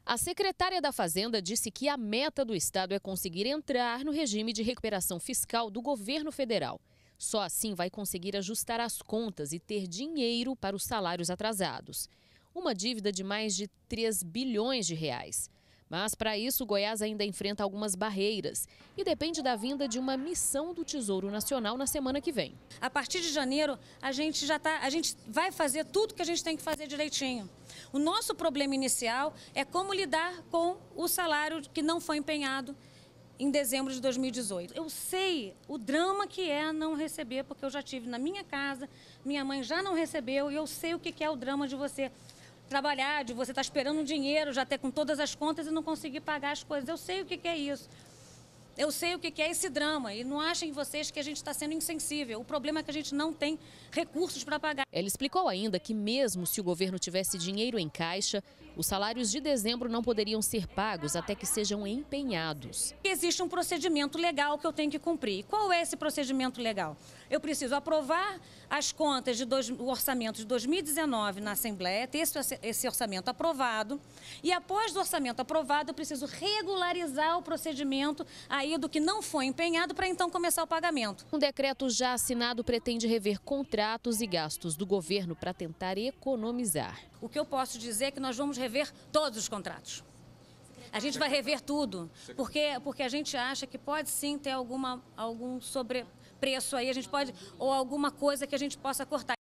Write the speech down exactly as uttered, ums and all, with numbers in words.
A secretária da Fazenda disse que a meta do Estado é conseguir entrar no regime de recuperação fiscal do governo federal. Só assim vai conseguir ajustar as contas e ter dinheiro para os salários atrasados. Uma dívida de mais de três bilhões de reais. Mas, para isso, Goiás ainda enfrenta algumas barreiras e depende da vinda de uma missão do Tesouro Nacional na semana que vem. A partir de janeiro, a gente já tá, a gente vai fazer tudo que a gente tem que fazer direitinho. O nosso problema inicial é como lidar com o salário que não foi empenhado em dezembro de dois mil e dezoito. Eu sei o drama que é não receber, porque eu já tive na minha casa, minha mãe já não recebeu, e eu sei o que é o drama de você trabalhar, de você estar esperando um dinheiro, já ter com todas as contas e não conseguir pagar as coisas. Eu sei o que é isso. Eu sei o que é esse drama e não achem vocês que a gente está sendo insensível. O problema é que a gente não tem recursos para pagar. Ela explicou ainda que mesmo se o governo tivesse dinheiro em caixa, os salários de dezembro não poderiam ser pagos até que sejam empenhados. Existe um procedimento legal que eu tenho que cumprir. Qual é esse procedimento legal? Eu preciso aprovar as contas do orçamento de dois mil e dezenove na Assembleia, ter esse, esse orçamento aprovado, e após o orçamento aprovado eu preciso regularizar o procedimento aí do que não foi empenhado para então começar o pagamento. Um decreto já assinado pretende rever contratos e gastos do governo para tentar economizar. O que eu posso dizer é que nós vamos rever todos os contratos. A gente vai rever tudo, porque, porque a gente acha que pode sim ter alguma, algum sobrepreço aí, a gente pode, ou alguma coisa que a gente possa cortar.